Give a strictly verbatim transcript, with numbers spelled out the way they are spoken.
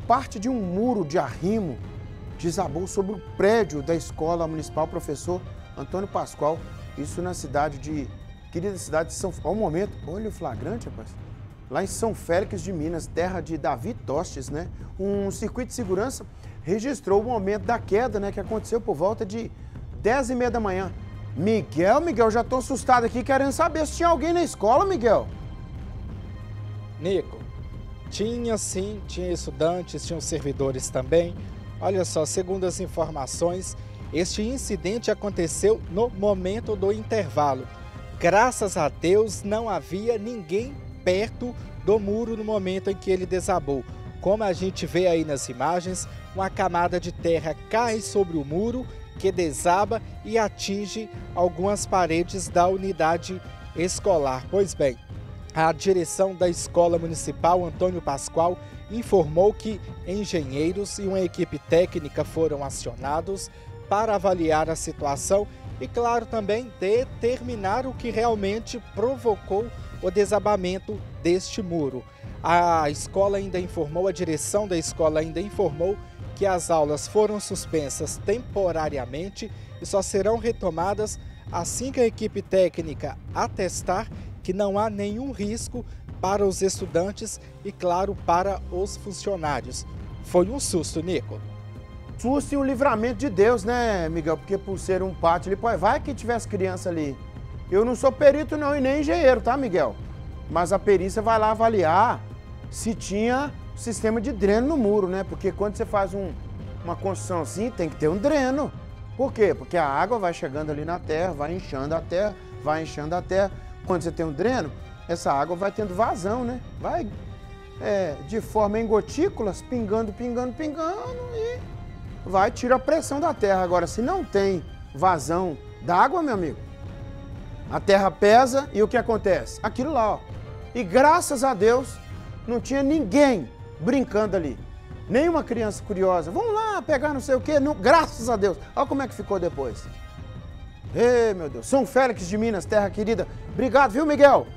parte de um muro de arrimo desabou sobre o prédio da Escola Municipal Professor Antônio Pascoal, isso na cidade de, querida cidade de São... Olha o momento, olha o flagrante, rapaz. Lá em São Félix de Minas, terra de Davi Tostes, né? Um circuito de segurança registrou o momento da queda, né? Que aconteceu por volta de dez e meia da manhã. Miguel, Miguel, já tô assustado aqui, querendo saber se tinha alguém na escola, Miguel. Nico, tinha sim, tinha estudantes, tinham servidores também. Olha só, segundo as informações, este incidente aconteceu no momento do intervalo. Graças a Deus não havia ninguém perto do muro no momento em que ele desabou. Como a gente vê aí nas imagens, uma camada de terra cai sobre o muro, que desaba e atinge algumas paredes da unidade escolar. Pois bem, a direção da Escola Municipal Antônio Pascoal informou que engenheiros e uma equipe técnica foram acionados para avaliar a situação e, claro, também determinar o que realmente provocou o desabamento deste muro. A escola ainda informou, a direção da escola ainda informou que as aulas foram suspensas temporariamente e só serão retomadas assim que a equipe técnica atestar que não há nenhum risco para os estudantes e, claro, para os funcionários. Foi um susto, Nico. Susto e um livramento de Deus, né, Miguel? Porque por ser um pátio ali, pô, vai que tivesse criança ali. Eu não sou perito não e nem engenheiro, tá, Miguel? Mas a perícia vai lá avaliar se tinha sistema de dreno no muro, né? Porque quando você faz um, uma construção assim, tem que ter um dreno. Por quê? Porque a água vai chegando ali na terra, vai inchando a terra, vai inchando a terra. Quando você tem um dreno, essa água vai tendo vazão, né? Vai é, de forma em gotículas, pingando, pingando, pingando e vai tirar a pressão da terra. Agora, se não tem vazão d'água, meu amigo, a terra pesa e o que acontece? Aquilo lá, ó. E graças a Deus, não tinha ninguém brincando ali. Nenhuma criança curiosa. Vamos lá pegar não sei o quê. Não, graças a Deus. Olha como é que ficou depois. Ei, meu Deus. São Félix de Minas, terra querida. Obrigado, viu, Miguel?